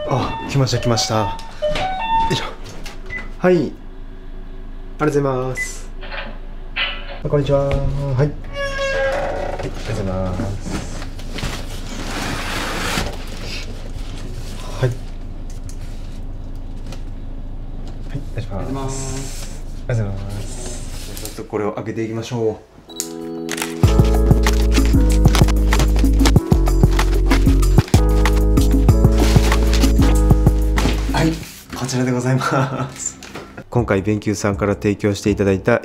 あ、来ました来ました。よいしょ。はい、ありがとうございます。こんにちは。はい、ありがとうございます。はい、はい、お願いします。ありがとうございます。ちょっとこれを開けていきましょう。はい、こちらでございます。今回ベンキューさんから提供していただいた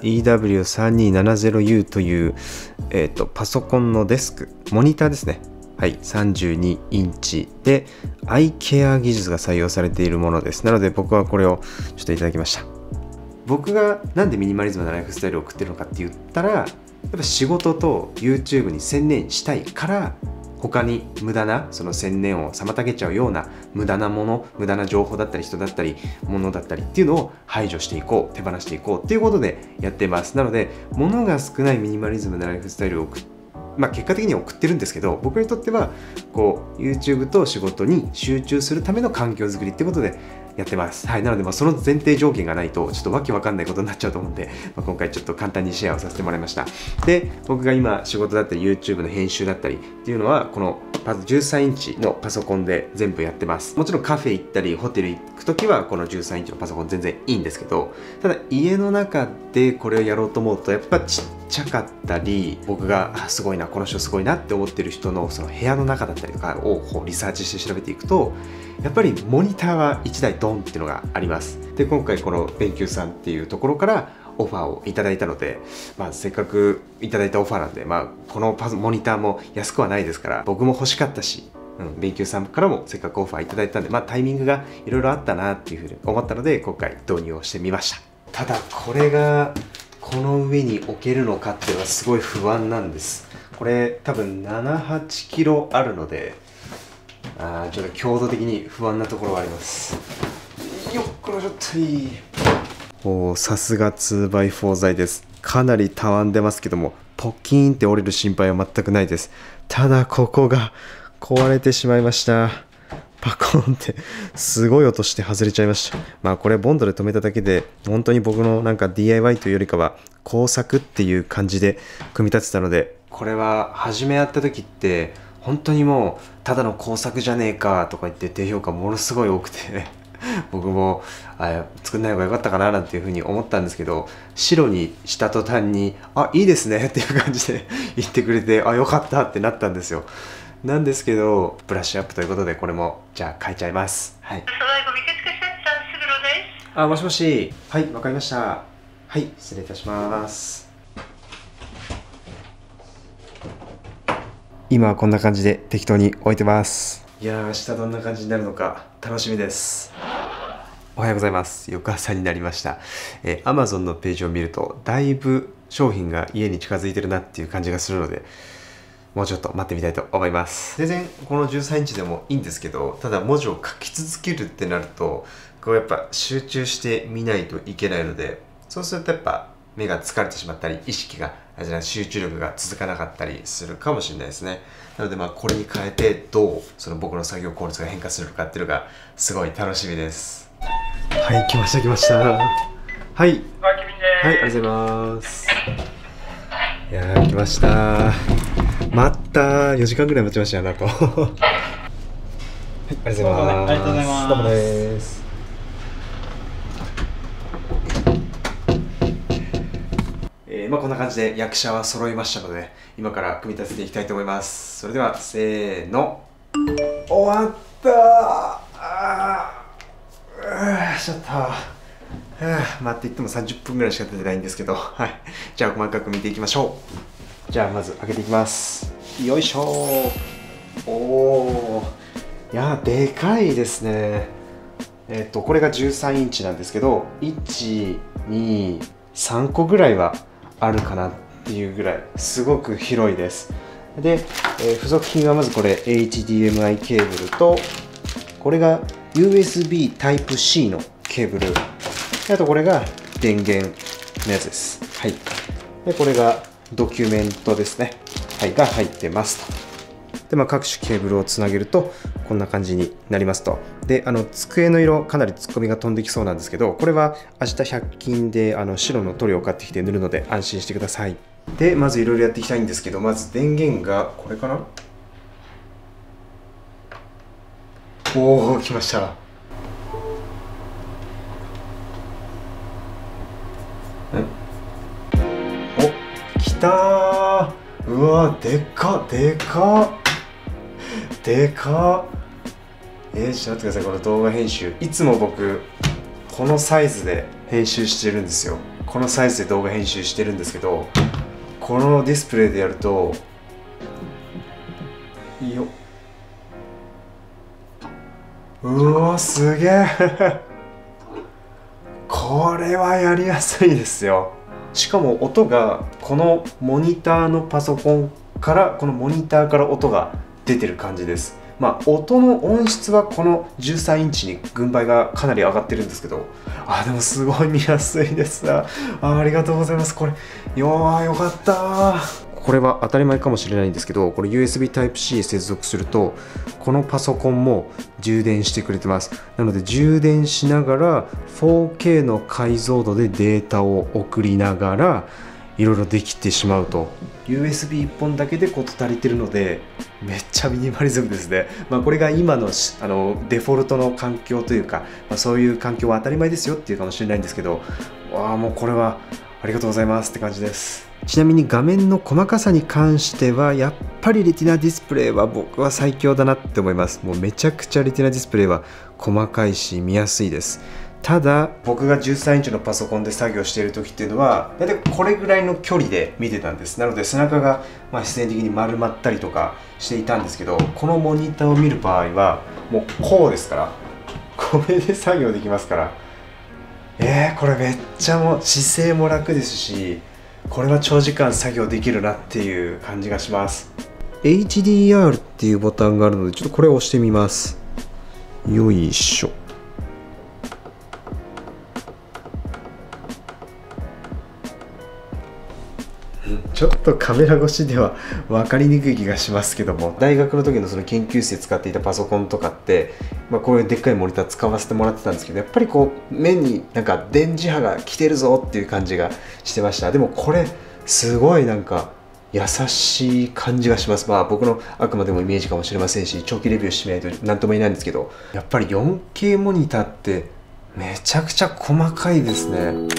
EW3270U という、パソコンのデスク、モニターですね。はい、32インチでアイケア技術が採用されているものです。なので僕はこれをちょっといただきました。僕がなんでミニマリズムなライフスタイルを送ってるのかって言ったら、やっぱ仕事と YouTube に専念したいから、他に無駄なその専念を妨げちゃうような無駄なもの、無駄な情報だったり人だったり物だったりっていうのを排除していこう、手放していこうっていうことでやってます。なので物が少ないミニマリズムなライフスタイルを結果的には送ってるんですけど、僕にとってはこう YouTube と仕事に集中するための環境づくりってことでやってます。はい、なのでその前提条件がないとちょっとわけわかんないことになっちゃうと思うんで、今回ちょっと簡単にシェアをさせてもらいました。で、僕が今仕事だったり YouTube の編集だったりっていうのはこの13インチのパソコンで全部やってます。もちろんカフェ行ったりホテル行くときはこの13インチのパソコン全然いいんですけど、ただ家の中でこれをやろうと思うとやっぱちっちゃかったり、僕がすごいな、この人すごいなって思ってる人のその部屋の中だったりとかをこうリサーチして調べていくと、やっぱりモニターは1台ドンっていうのがあります。で、今回このベンキューさんっていうところからオファーをいただいたので、せっかくいただいたオファーなんで、このモニターも安くはないですから僕も欲しかったし、ベンキューさんからもせっかくオファーいただいたんで、タイミングがいろいろあったなっていうふうに思ったので今回導入をしてみました。ただこれがこの上に置けるのかっていうのはすごい不安なんです。これ多分7、8キロあるので、ちょっと強度的に不安なところはあります。よっこらちょっといい。さすが 2x4 材です。かなりたわんでますけども、ポキーンって折れる心配は全くないです。ただここが壊れてしまいました。パコンってすごい音して外れちゃいました。これボンドで留めただけで本当に僕のなんか DIY というよりかは工作っていう感じで組み立てたので、これは初めやった時って本当にもうただの工作じゃねえかとか言って低評価ものすごい多くて僕も作んない方が良かったかななんていうふうに思ったんですけど、白にした途端にいいですねっていう感じで言ってくれて、良かったってなったんですよ。なんですけどブラッシュアップということでこれもじゃあ変えちゃいます。はい。もしもし。はい、わかりました。はい、失礼いたします。今はこんな感じで適当に置いてます。いやー、明日どんな感じになるのか楽しみです。おはようございます。翌朝になりました。Amazon のページを見るとだいぶ商品が家に近づいてるなっていう感じがするので、もうちょっと待ってみたいと思います。全然この13インチでもいいんですけど、ただ文字を書き続けるってなるとこうやっぱ集中して見ないといけないので、そうするとやっぱ目が疲れてしまったり、意識が集中力が続かなかったりするかもしれないですね。なのでこれに変えてどうその僕の作業効率が変化するかっていうのがすごい楽しみです。はい、来ました来ました。はい、はい、ありがとうございます。いやー、来ました。待ったー、4時間ぐらい待ちましたよ、なんと。はい、ありがとうございます。ありがとうございます。どうもです。こんな感じで役者は揃いましたので、今から組み立てていきたいと思います。それではせーの、終わったー。ちょっとって言っても30分ぐらいしか出てないんですけど、はい、じゃあ細かく見ていきましょう。じゃあまず開けていきます。よいしょー。おー、いやー、でかいですね。これが13インチなんですけど、1、2、3個ぐらいはあるかなっていうぐらいすごく広いです。で、付属品はまずこれ HDMI ケーブルと、これが USB Type-C のケーブル、あとこれが電源のやつです。はい。で、これがドキュメントですね。はい、が入ってますと。で、各種ケーブルをつなげるとこんな感じになりますと。で、机の色かなりツッコミが飛んできそうなんですけど、これは明日100均で白の塗料を買ってきて塗るので安心してください。で、まずいろいろやっていきたいんですけど、まず電源がこれかな。おお、来ました。お、来たー。うわ、でかっでかっでかっ。ちょっと待ってください。この動画編集、いつも僕このサイズで編集してるんですよ。このサイズで動画編集してるんですけど、このディスプレイでやるといいよ。うわ、すげえこれはやりやすいですよ。しかも音がこのモニターのパソコンから、このモニターから音が出てる感じです。まあ音の音質はこの13インチに軍配がかなり上がってるんですけど、でもすごい見やすいです。ありがとうございます。これよかった。これは当たり前かもしれないんですけど、これ USB Type-C 接続するとこのパソコンも充電してくれてます。なので充電しながら 4K の解像度でデータを送りながらいろいろできてしまうと。 USB1 本だけで事足りてるのでめっちゃミニマリズムですね。これが今のデフォルトの環境というか、そういう環境は当たり前ですよっていうかもしれないんですけど、もうこれはありがとうございますって感じです。ちなみに画面の細かさに関してはやっぱりレティナディスプレイは僕は最強だなって思います。もうめちゃくちゃレティナディスプレイは細かいし見やすいです。ただ僕が13インチのパソコンで作業している時っていうのは大体これぐらいの距離で見てたんです。なので背中が必然的に丸まったりとかしていたんですけど、このモニターを見る場合はもうこうですから、これで作業できますから、これめっちゃもう姿勢も楽ですし、これは長時間作業できるなっていう感じがします。 HDR っていうボタンがあるのでちょっとこれを押してみます。よいしょ。ちょっとカメラ越しでは分かりにくい気がしますけども、大学の時のその研究室で使っていたパソコンとかって、こういうでっかいモニター使わせてもらってたんですけど、やっぱりこう目になんか電磁波が来てるぞっていう感じがしてました。でもこれすごいなんか優しい感じがします。僕のあくまでもイメージかもしれませんし、長期レビューしないと何とも言えないんですけど、やっぱり 4K モニターってめちゃくちゃ細かいですね。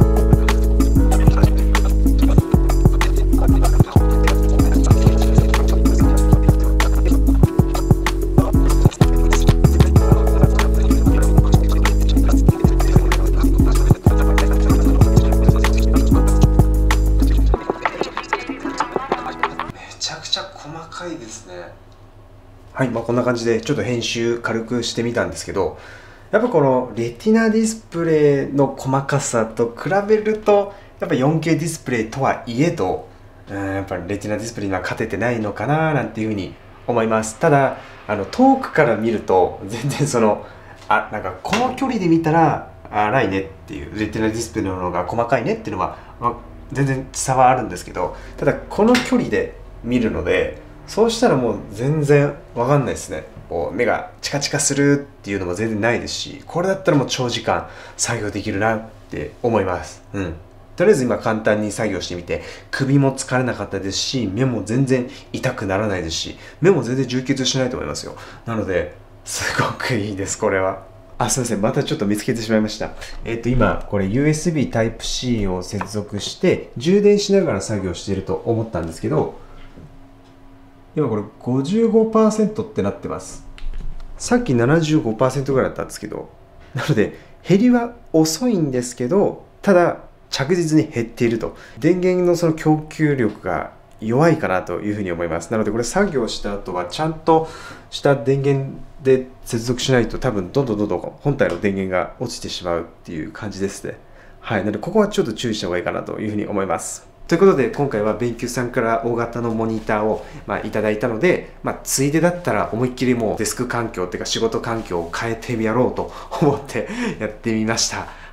はい、こんな感じでちょっと編集軽くしてみたんですけど、やっぱこのレティナディスプレイの細かさと比べるとやっぱ 4K ディスプレイとはいえど、やっぱりレティナディスプレイには勝ててないのかななんていうふうに思います。ただ遠くから見ると全然なんかこの距離で見たら荒いねっていう、レティナディスプレイの方が細かいねっていうのは、全然差はあるんですけど、ただこの距離で見るので、そうしたらもう全然わかんないですね。こう目がチカチカするっていうのも全然ないですし、これだったらもう長時間作業できるなって思います。とりあえず今簡単に作業してみて、首も疲れなかったですし、目も全然痛くならないですし、目も全然充血しないと思いますよ。なのですごくいいです、これは。すいません、またちょっと見つけてしまいました。今これ USB Type-C を接続して充電しながら作業していると思ったんですけど、今これ 55% ってなってます。さっき 75% ぐらいだったんですけど、なので減りは遅いんですけど、ただ着実に減っていると。電源のその供給力が弱いかなというふうに思います。なのでこれ作業した後はちゃんとした電源で接続しないと、多分どんどん本体の電源が落ちてしまうっていう感じですね。なのでここはちょっと注意した方がいいかなというふうに思います。ということで今回はベンキューさんから大型のモニターをいただいたので、ついでだったら思いっきりもうデスク環境っていうか仕事環境を変えてやろうと思ってやってみました。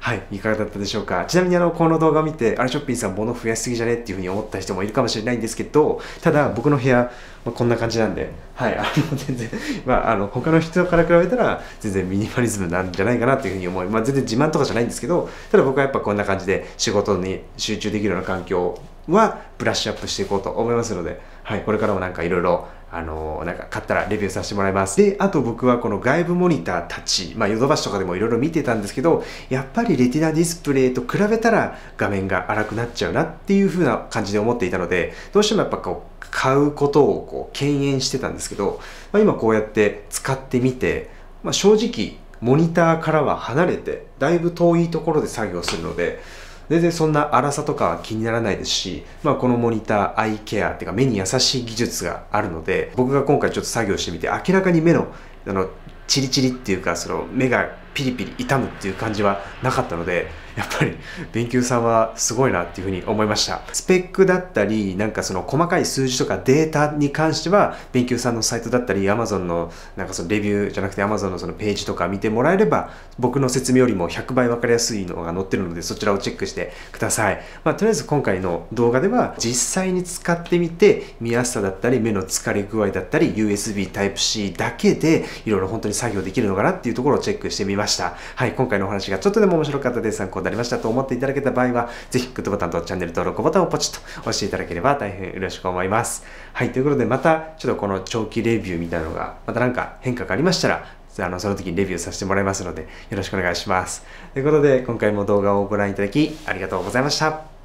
はい、いかがだったでしょうか。ちなみにこの動画を見て、あれ、ショッピンさん物増やしすぎじゃねっていうふうに思った人もいるかもしれないんですけど、ただ僕の部屋、こんな感じなんで、はい、全然、他の人から比べたら、全然ミニマリズムなんじゃないかなっていうふうに思い、全然自慢とかじゃないんですけど、ただ僕はやっぱこんな感じで仕事に集中できるような環境はブラッシュアップしていこうと思いますので、はい、これからもなんかいろいろ買ったらレビューさせてもらいます。で、あと僕はこの外部モニターたち、ヨドバシとかでもいろいろ見てたんですけど、やっぱりレティナディスプレイと比べたら画面が荒くなっちゃうなっていう風な感じで思っていたので、どうしてもやっぱ買うことを敬遠してたんですけど、今こうやって使ってみて、正直モニターからは離れて、だいぶ遠いところで作業するので、全然そんな粗さとかは気にならないですし、このモニターアイケアっていうか目に優しい技術があるので、僕が今回ちょっと作業してみて明らかに目のチリチリっていうか、その目がピリピリ痛むっていう感じはなかったので、やっぱり勉強さんはすごいなっていうふうに思いました。スペックだったり、なんかその細かい数字とかデータに関しては、勉強さんのサイトだったり、Amazon のなんかそのレビューじゃなくて Amazon のそのページとか見てもらえれば、僕の説明よりも100倍分かりやすいのが載ってるので、そちらをチェックしてください。とりあえず今回の動画では、実際に使ってみて、見やすさだったり、目の疲れ具合だったり、USB Type-C だけで、いろいろ本当に作業できるのかなっていうところをチェックしてみました。はい、今回のお話がちょっとでも面白かったです。参考になりましたと思っていただけた場合は、ぜひグッドボタンとチャンネル登録ボタンをポチッと押していただければ大変嬉しく思います。はい、ということでまたちょっとこの長期レビューみたいなのが、またなんか変化がありましたら、その時にレビューさせてもらいますので、よろしくお願いします。ということで、今回も動画をご覧いただきありがとうございました。